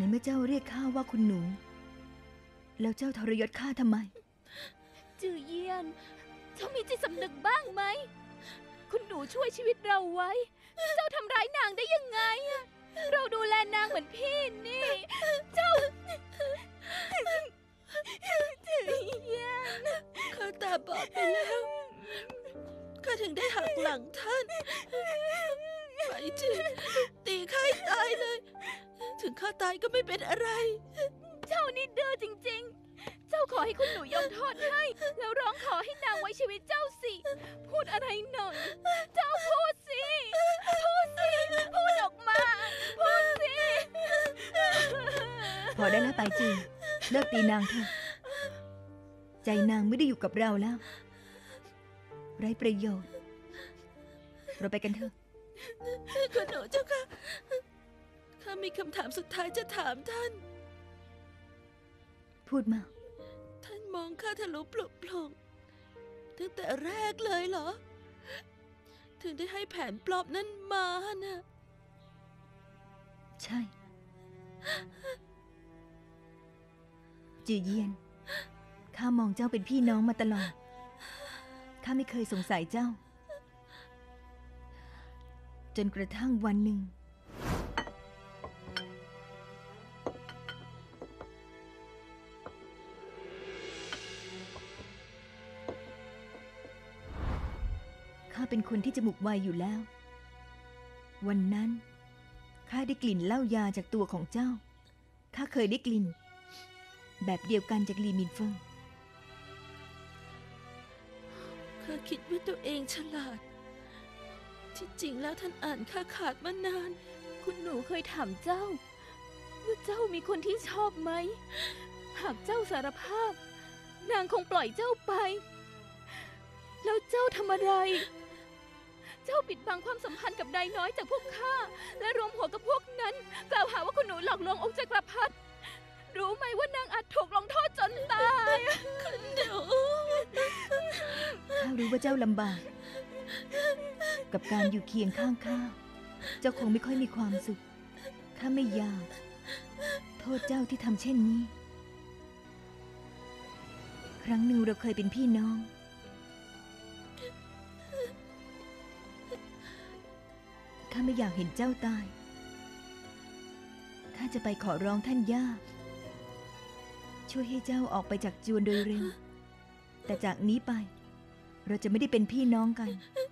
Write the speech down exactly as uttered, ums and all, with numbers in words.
ในเมื่อเจ้าเรียกข้าว่าคุณหนูแล้วเจ้าทรยศข้าทำไมจือเยียนเจ้ามีจิตสำนึกบ้างไหมคุณหนูช่วยชีวิตเราไว้เจ้าทำร้ายนางได้ยังไงเราดูแลนางเหมือนพี่นี่เจ้าจือเยียนข้าตาบอดไปแล้วข้าถึงได้หักหลังท่านไปจือตีข้าให้ตายเลยถึงข้าตายก็ไม่เป็นอะไรเจ้านี่ดื้อจริงๆเจ้าขอให้คุณหนูยกโทษให้แล้วร้องขอให้นางไว้ชีวิตเจ้าสิพูดอะไรหน่อยเจ้าพูดสิพูดสิพูดออกมาพูดสิพอได้แล้วไปจือเลิกตีนางเถอะใจนางไม่ได้อยู่กับเราแล้วไร้ประโยชน์เราไปกันเถอะคุณหนูเจ้าค่ะข้ามีคำถามสุดท้ายจะถามท่านพูดมาท่านมองข้าทะลุปลุกปลงตั้งแต่แรกเลยเหรอถึงได้ให้แผนปลอบนั้นมาน่ะใช่จือเยียนข้ามองเจ้าเป็นพี่น้องมาตลอดข้าไม่เคยสงสัยเจ้าจนกระทั่งวันหนึ่งข้าเป็นคนที่จมูกไวอยู่แล้ววันนั้นข้าได้กลิ่นเหล้ายาจากตัวของเจ้าข้าเคยได้กลิ่นแบบเดียวกันจากลีมินเฟิงข้าคิดว่าตัวเองฉลาดที่จริงแล้วท่านอ่านข้าขาดมานานคุณหนูเคยถามเจ้าว่าเจ้ามีคนที่ชอบไหมหากเจ้าสารภาพนางคงปล่อยเจ้าไปแล้วเจ้าทำอะไรเจ้าปิดบังความสัมพันธ์กับนายน้อยจากพวกข้าและรวมหัวกับพวกนั้นกล่าวหาว่าคุณหนูหลอกลวงองค์จักรพรรดิรู้ไหมว่านางอาจถูกลงโทษจนตายคุณหนูข้ารู้ว่าเจ้าลำบากกับการอยู่เคียงข้างข้าเจ้าคงไม่ค่อยมีความสุขข้าไม่อยากโทษเจ้าที่ทำเช่นนี้ครั้งหนึ่งเราเคยเป็นพี่น้องข้าไม่อยากเห็นเจ้าตายข้าจะไปขอร้องท่านย่าช่วยให้เจ้าออกไปจากจวนโดยเร็วแต่จากนี้ไปเราจะไม่ได้เป็นพี่น้องกัน